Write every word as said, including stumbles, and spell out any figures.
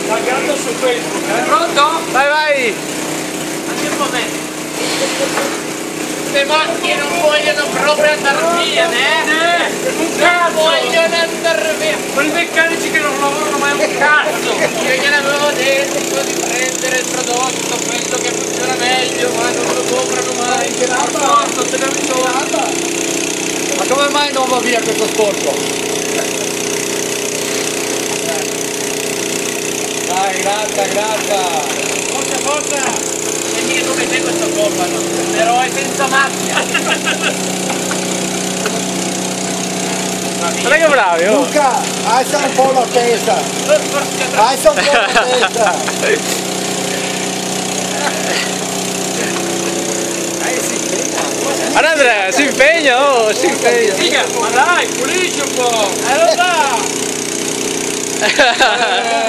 Taggando su Facebook, eh? Pronto? Vai, vai! Anche un momento. Le macchine non vogliono proprio andare via, né? Un Non cazzo! vogliono andare via. Quei meccanici che non lavorano mai un cazzo! Io gliel'avevo detto di prendere il prodotto, quello che funziona meglio, ma non lo comprano mai. Che prodotto, televisore. Ma come mai non va via questo sporco? Dai, gratta, gratta! Forza, forza! E mica come te questo compano, l'eroe senza macchina. Non è che bravi, oh! Luca, alza un po' la testa! Alza un po' la testa! Allora Andrea, si impegna, oh, si impegna! Figa, ma dai, pulisci un po'! Allora!